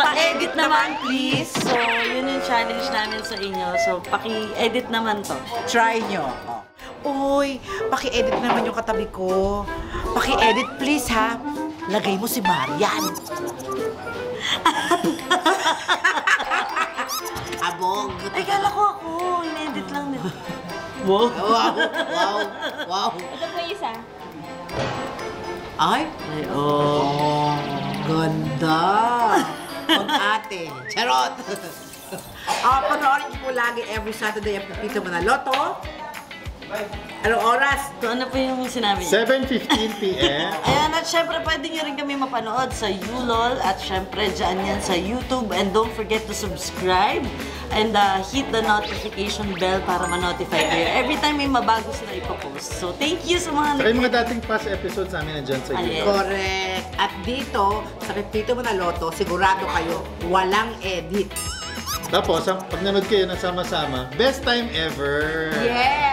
Pa-edit naman, please. So, yun yung challenge namin sa inyo. So, paki-edit naman to. Try nyo. Uy, paki-edit naman yung katabi ko. Paki-edit, please, ha? Lagay mo si Marian. Abog. Ay, kala ko ako. In-edit lang nito. Wow. Wow. Wow. Wow. Ito po yung isa. Ay. Ay, oh. Ganda. Pag-ate. Charot. Panoorin niyo po lagi every Saturday ang Pepito Manaloto. Anong oras? So, ano po yung sinabi niya? 7:15 p.m. Ayan, at syempre pwede nyo rin kami mapanood sa YouLOL at syempre dyan yan sa YouTube. And don't forget to subscribe and hit the notification bell para ma-notify kayo every time may mabago sila ipopost. So, thank you sa mga... Saka yung mga dating past episodes namin nandyan sa YouTube. Correct. At dito, sa Pepito Manaloto, sigurado kayo, walang edit. Tapos, pag nanood kayo ng sama-sama, best time ever! Yeah!